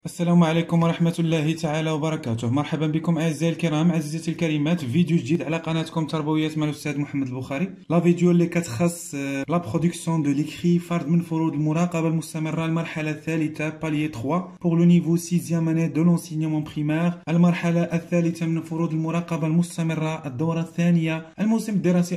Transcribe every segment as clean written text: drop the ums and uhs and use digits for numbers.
السلام عليكم ورحمة الله تعالى وبركاته. مرحبا بكم أعزائي الكرام، عزيزتي الكريمات، في فيديو جديد على قناتكم تربويات مع الأستاذ محمد البخاري. لا فيديو اللي كتخص لا برودكسيون دو ليكري، فرض من فروض المراقبة المستمرة، المرحلة الثالثة باليي 3 بور لو نيفو 6 اني دو لونسينيومون بريمير، المرحلة الثالثة من فروض المراقبة المستمرة، الدورة الثانية، الموسم الدراسي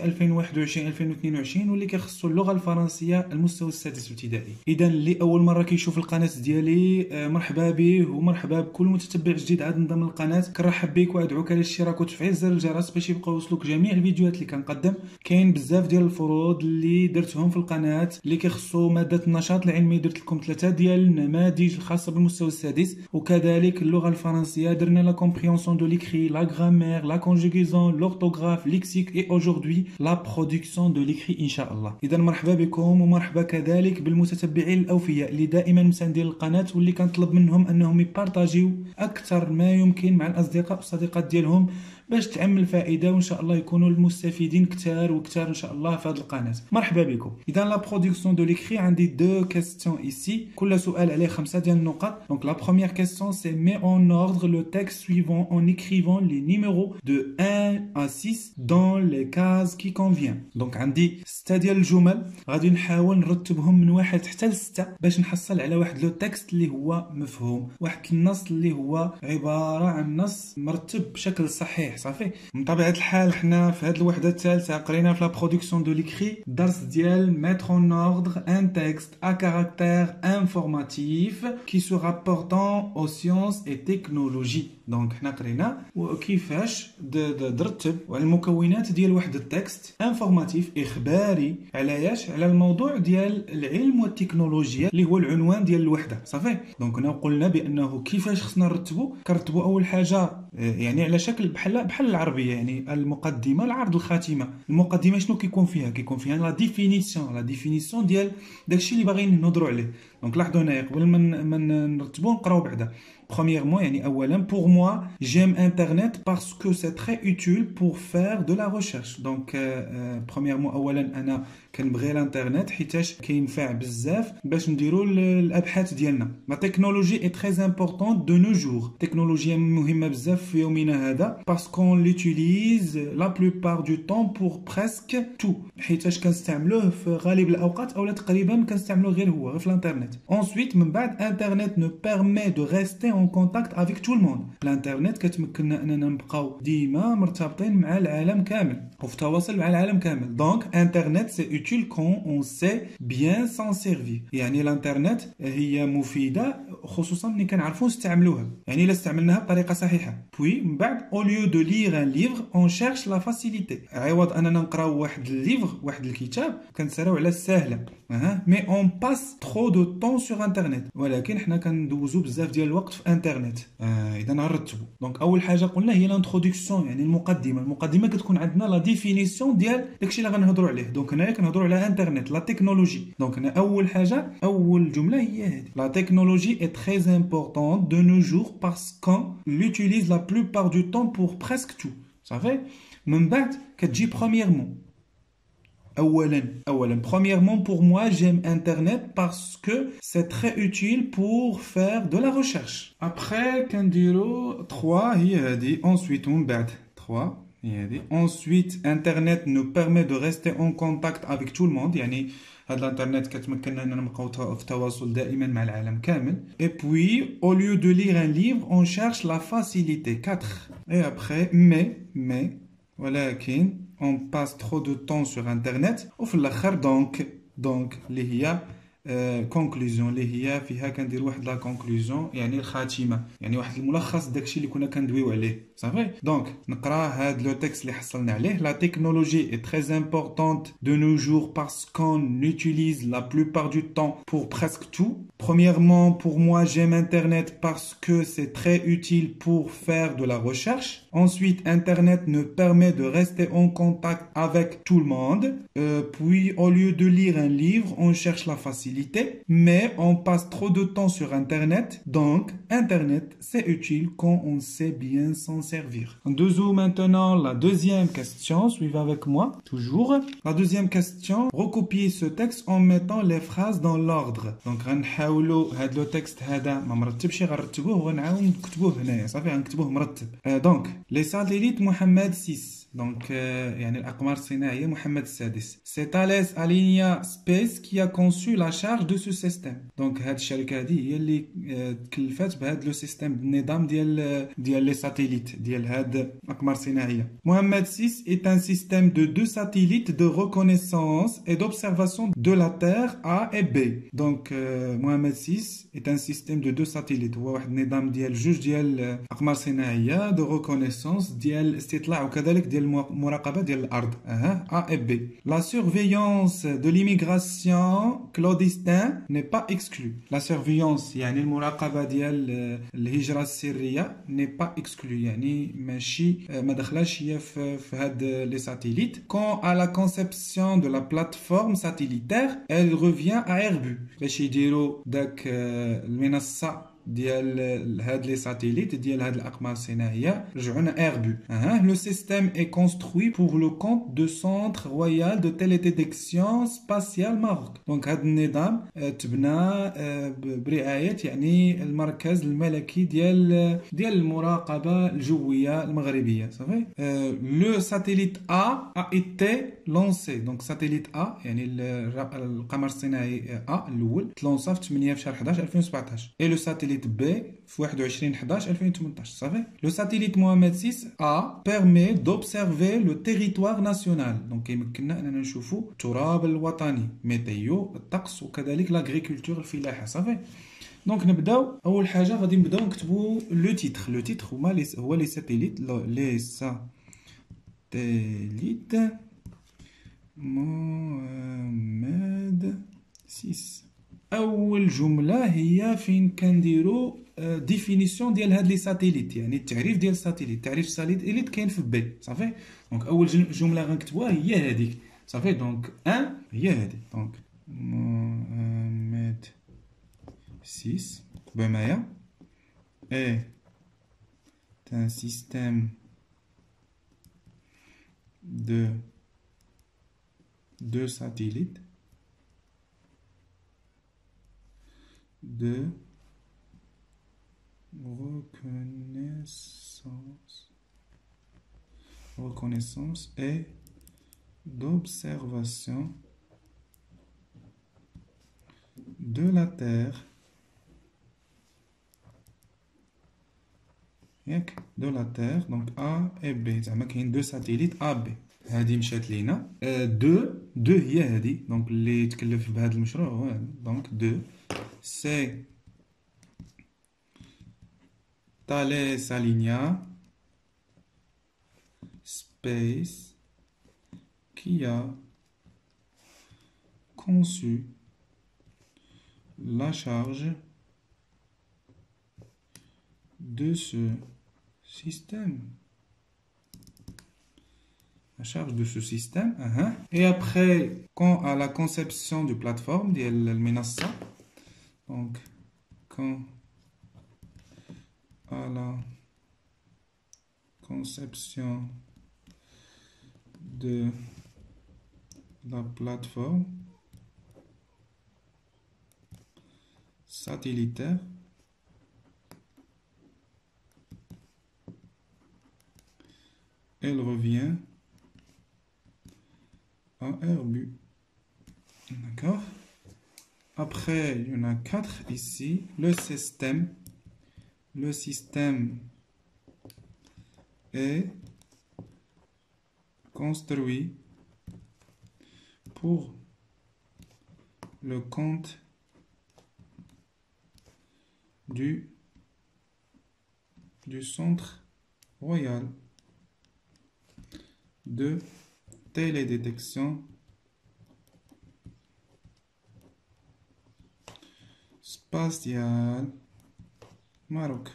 2021-2022، واللي كيخصو اللغة الفرنسية المستوى السادس ابتدائي. إذا اللي أول مرة كيشوف القناة ديالي مرحبا به ومرحبا بكل متتبع جديد عاد انضم للقناه. كنرحب بك وادعوك للاشتراك وتفعيل زر الجرس باش يبقاو يوصلوك جميع الفيديوهات اللي كنقدم. كاين بزاف ديال الفروض اللي درتهم في القناه اللي كيخصوا ماده النشاط العلمي، درت لكم 3 ديال النماذج الخاصه بالمستوى السادس، وكذلك اللغه الفرنسيه درنا لا كومبريهنسيون دو ليكري، لا غرامير، لا كونجوغيزون، لورتوغراف، ليكسيك، اي اوجوردي لا برودكسيون دو ليكري ان شاء الله. اذا مرحبا بكم ومرحبا كذلك بالمتتبعين الاوفياء اللي دائما مساندين القناه، واللي كنطلب منهم انهم يبارطاجيو اكثر ما يمكن مع الاصدقاء والصديقات ديالهم باش تعم الفائده، وان شاء الله يكونوا المستفيدين كثار وكثار ان شاء الله في هذه القناه. مرحبا بكم. اذا لا برودكسيون دو ليكري عندي دو كيستيون ايسي، كل سؤال عليه 5 ديال النقط. دونك لا بروميير كيستيون سي مي اون اوردر لو تكست سويفون en écrivant les numéros de 1 à 6 dans les cases qui convient. دونك عندي 6 ديال الجمل، غادي نحاول نرتبهم من 1 حتى ل 6 باش نحصل على واحد لو تكست اللي هو مفهوم، واحد النص اللي هو عباره عن نص مرتب بشكل صحيح. صافي. من طبيعه الحال حنا في هذه الوحده الثالثه قرينا في لا برودكسيون دو ليكري درس ديال mettre en ordre un texte à caractère informatif qui se rapportant aux sciences et technologies. دونك حنا قرينا كيفاش نرتب على المكونات ديال واحد التكست انفورماتيف اخباري على على الموضوع ديال العلم والتكنولوجيا اللي هو العنوان ديال الوحده. صافي. دونك هنا قلنا بانه كيفاش خصنا كنرتبوا اول حاجه يعني على شكل بحال العربيه، يعني المقدمه، العرض، الخاتمه. المقدمه شنو كيكون فيها؟ كيكون فيها لا ديفينيسيون ديال داكشي اللي باغيين نهضروا عليه. دونك لاحظوا هنايا قبل ما نرتبوا نقراو بعدا. Premièrement, يعني أولا, pour moi, j'aime Internet parce que c'est très utile pour faire de la recherche. Donc, premièrement, أولا أنا كنبغي الانترنت حيتاش كينفع بزاف باش نديروا الابحاث ديالنا. لا تكنولوجي اي تري امبورطون دو نو جور. التكنولوجيا مهمه بزاف في يومنا هذا باسكو ليوتيليز لا بلوبار دو طون بور بريسك تو، حيتاش كنستعملوه في غالب الاوقات اولا تقريبا كنستعملوه غير في الانترنت. ensuite من بعد انترنت نو بيرمي دو ريستي اون كونتاكت افيك تو الموند. الانترنت كتمكننا اننا نبقاو ديما مرتبطين مع العالم كامل وفي تواصل مع العالم كامل. دونك انترنت سي quand on sait bien s'en servir. يعني الانترنت هي مفيده خصوصا ملي كنعرفوا نستعملوها، يعني الا استعملناها بطريقه صحيحه. بوي من بعد au lieu de lire un livre on cherche la facilité. عوض اننا نقراو واحد الليفر، واحد الكتاب، كنسراو على السهله. مي اون باس ترو دو طون سور انترنت، ولكن حنا كندوزو بزاف ديال الوقت في انترنت. اذا نرتبوا. دونك اول حاجه قلنا هي لانتروداكسيون، يعني المقدمه كتكون عندنا لا ديفينيسيون ديال داكشي اللي غنهضروا عليه. دونك هنايا كنهضروا على انترنت، لا تكنولوجي. دونك هنا اول حاجه، اول جمله هي هذه: لا تكنولوجي est très importante de nos jours parce qu'on l'utilise la plupart du temps pour presque tout. صافي. من بعد كتجي premièrement. Premièrement, pour moi, j'aime Internet parce que c'est très utile pour faire de la recherche. Après, كنديرو 3 هي هذه. Ensuite, من بعد 3 هي هذه. Ensuite, Internet nous permet de rester en contact avec tout le monde. يعني هذا الانترنت كتمكننا اننا نبقاو في تواصل دائما مع العالم كامل. Et puis, au lieu de lire un livre, on cherche la facilité. 4. Et après, mais ولكن on passe trop de temps sur internet. وفي الاخر دونك اللي هي كونكلوزيون، اللي هي فيها كندير واحد لا كونكلوزيون، يعني الخاتمه، يعني واحد الملخص داكشي اللي كنا كندويو عليه. صافي. دونك نقرا هاد لو تكست اللي حصلنا عليه. لا تكنولوجي est très importante de nos jours parce qu'on l'utilise la plupart du temps pour presque tout. Premièrement, pour moi, j'aime Internet parce que c'est très utile pour faire de la recherche. Ensuite, Internet nous permet de rester en contact avec tout le monde. Puis, au lieu de lire un livre, on cherche la facilité. utilité, mais on passe trop de temps sur Internet. Donc, Internet, c'est utile quand on sait bien s'en servir. Dessous maintenant la deuxième question. Suivez avec moi, toujours. La deuxième question, recopier ce texte en mettant les phrases dans l'ordre. Donc, غنحاولوا هذا le texte هذا ما مرتبش غنرتبوه وغنعاود نكتبوه هنايا. صافي غنكتبوه مرتب. Donc, les satellites Mohamed 6. Donc, يعني الأقمار الصناعية محمد السادس. C'est Thales Alenia Space qui a conçu la charge de ce système. Donc, هاد الشركة هذه هي اللي تكلفت بهاد لو سيستم النظام ديال لي ساتيليت ديال هاد الأقمار الصناعية. Mohamed 6 est un système de 2 satellites de reconnaissance et d'observation de la Terre A et B. Donc, Mohamed 6 est un système de 2 satellites. هو واحد النظام ديال جوج ديال أقمار صناعية de reconnaissance ديال استطلاع وكذلك ديال المراقبة ديال الأرض. A et B. La surveillance de l'immigration clandestine n'est pas exclue. La surveillance يعني المراقبة ديال الهجرة السرية n'est pas exclue. يعني ماشي ما دخلاش هي في هاد les satellites. Quant à la conception de la plateforme satellitaire, elle revient à Airbus. باش يديروا داك المنصة ديال هاد لي ساتيليت ديال هاد الاقمار الصناعيه رجعونا ايربو. لو سيستيم اي كونستروي بور لو كونت دو سونتر رويال دو تيليديتيكسيون سباسيال ماروك. دونك هاد النظام تبنى برعايه يعني المركز الملكي ديال المراقبه الجويه المغربيه. صافي. لو ساتيليت a été lancé. دونك ساتيليت يعني القمر الصناعي الاول تلونسا في 8 في شهر 11 2017. اي لو ساتيليت B في 21/11/2018. صافي. Le satellite Mohamed 6A permet d'observer le territoire national. Donc يمكننا اننا نشوفوا التراب الوطني، ميتيو، الطقس وكذلك لاغريكولتور الفلاحه. صافي. دونك نبداو. اول حاجه غادي نبداو نكتبوا لو تيتر. لو تيتر هو لي ساتيليت موحد 6. اول جمله هي فين كنديروا ديفينيسيون ديال هاد لي ساتيليت، يعني التعريف ديال الساتيليت. تعريف الساتيليت كاين في بي. صافي. دونك اول جمله غنكتبوها هي هذيك. صافي. دونك هي هذه. دونك محمد 6 بمايا est un système de 2 satellites de reconnaissance et d'observation de la Terre de la Terre. Donc A et B. زعما كاين 2 satellites A B. هذه مشات لينا. 2 هي هذه. دونك اللي تكلف بهذا المشروع هو هذا. دونك 2 c'est Thales Alenia Space qui a conçu la charge de ce système. La charge de ce système. Et après, quant à la conception de plateforme de l'Menassa, donc quant à la conception de la plateforme satellitaire, elle revient à Airbus. D'accord. Après, il y en a 4 ici. Le système est construit pour le compte du Centre royal de télédétection spatiale Maroc.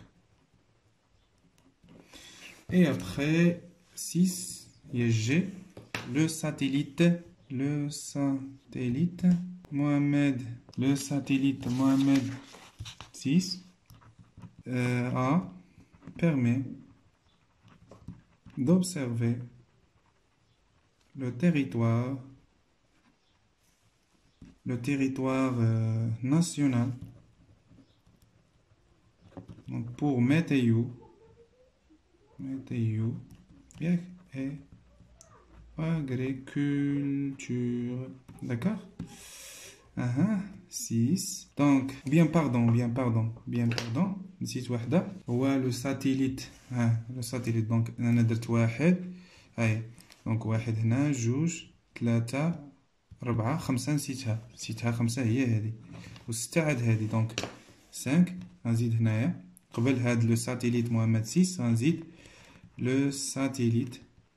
Et après 6, il y a G, le satellite Mohamed, le satellite Mohamed 6 a permis d'observer le territoire national. Donc pour météo et agriculture. D'accord? 6. Donc, bien pardon. نسيت وحدة. هو le satellite. le satellite. Donc, أنا درت واحد. هاي. donc واحد هنا، جوج، ثلاثة، أربعة، خمسة، نسيتها. خمسة هي هذه. وستة عاد هذه. donc 5. غنزيد هنايا. قبل هاد le satellite Mohamed 6 غنزيد le satellite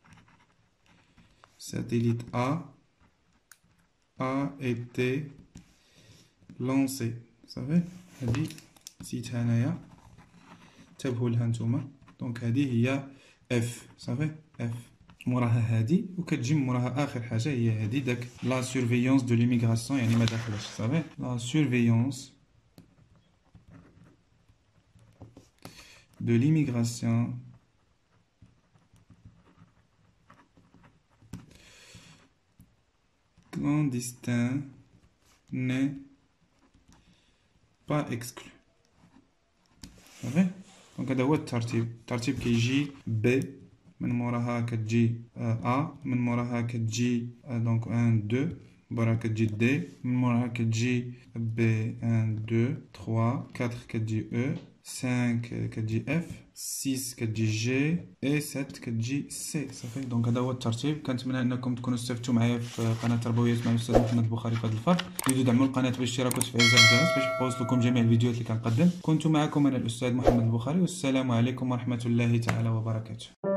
a été lancé. صافي. هذه نسيتها هنايا، انتبهوا لها نتوما. دونك هذه هي اف. صافي. اف موراها هذه، وكتجي موراها اخر حاجه هي هذه، داك لا سورفيونس دو ليميغراسيون، يعني ما داخلش. صافي. لا سورفيونس دو ليميغراسيون clandestin n'est pas exclu. صافي. دونك هذا هو الترتيب كيجي ب، من موراها كتجي ا، من موراها كتجي دونك 1 2، موراها كتجي دي، من موراها كتجي بي 1 2 3 4 كتجي او، 5 كتجي اف، 6 كتجي جي، اي 7 كتجي سي. صافي. دونك هذا هو الترتيب. كنتمنى انكم تكونوا استفدتوا معايا في قناه تربويات مع الاستاذ محمد البخاري في هذا الفرق. تزيدوا دعموا القناه بالاشتراك وتفعيل زر الجرس باش يوصلكم جميع الفيديوهات اللي كنقدم. كنت معكم انا الاستاذ محمد البخاري، والسلام عليكم ورحمه الله تعالى وبركاته.